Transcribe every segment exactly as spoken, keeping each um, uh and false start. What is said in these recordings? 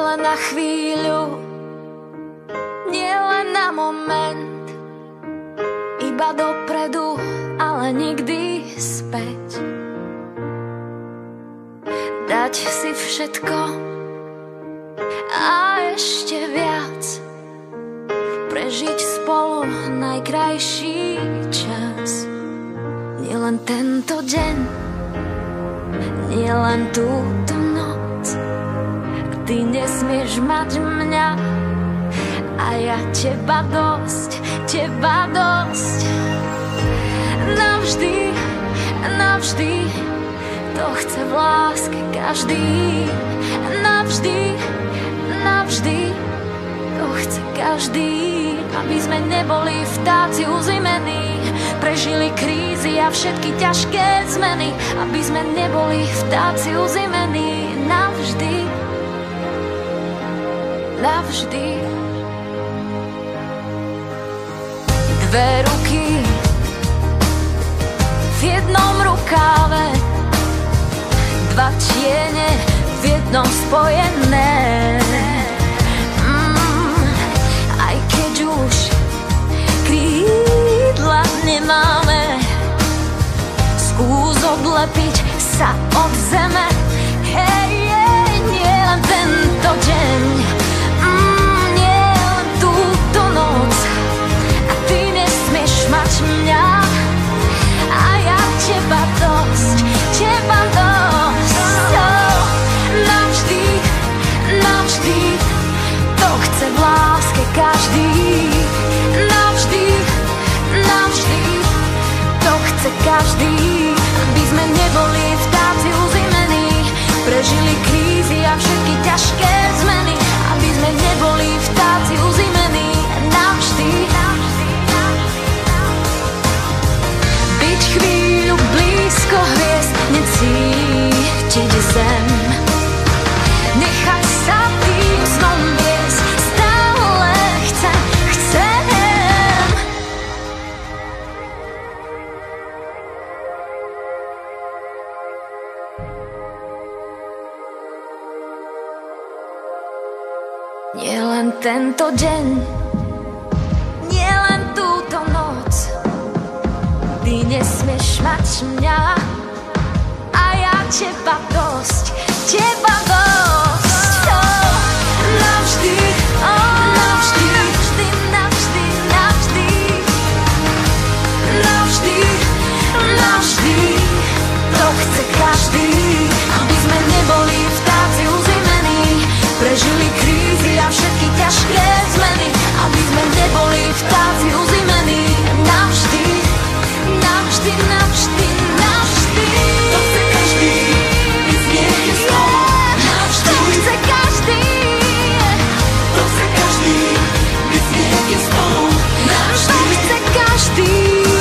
len na chvíľu, nie len na moment, iba dopredu, ale nikdy späť. Dať si všetko a ešte viac, prežiť spolu najkrajší čas. Nielen tento deň, nielen túto noc, ty nesmieš mať mňa a ja teba dosť, teba dosť. Navždy, navždy, to chce v láske každý. Navždy, navždy, to chce každý. Aby sme neboli vtáci uzimení, prežili krízy a všetky ťažké zmeny. Aby sme neboli vtáci uzimení navždy, navždy. Dve ruky v jednom rukáve, dva tiene v jednom spojené. Mm, aj keď už krídla nemáme, skús odlepiť sa od zeme. Hej, hej, nie len tento deň, mm, nie len túto noc, a ty nesmieš mať mňa a ja teba dosť, teba dosť. Oh, navždy, navždy, to chce v láske každý. Navždy, navždy, to chce každý. Aby sme neboli vtáci uzimení, prežili krízy a všetky ťažké zmeny. Aby sme neboli vtáci uzimení navždy. Byť chvíľu blízko hviezd, necítiť zem, nechaj sa tým snom viesť, stále chcem, chcem. Nie len tento deň, nie len túto noc, ty nesmieš mať mňa a ja teba dosť, teba dosť. Oh, navždy, oh, navždy, navždy, navždy, navždy, navždy, navždy, to chce každý. Aby sme neboli vtáci uzimení, prežili krízy a všetky ťažké zmeny. Aby sme neboli vtáci uzimení navždy, navždy, navždy, navždy. To chce každý, byť niekde spolu navždy. To chce každý, to chce každý, byť niekde spolu navždy. To chce každý,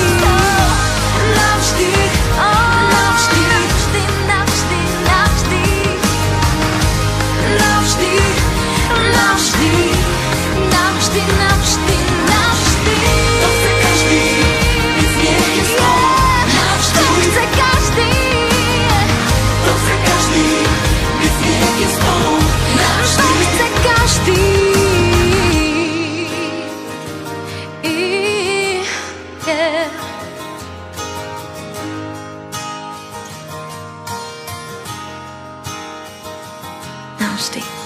navždy, navždy, navždy, navždy, navždy, navždy, navždy, navždy, navždy, navždy. To chce každý, byť niekde spolu navždy. To chce každý, to chce každý, byť niekde spolu navždy. To chce každý. I, yeah. Navždy.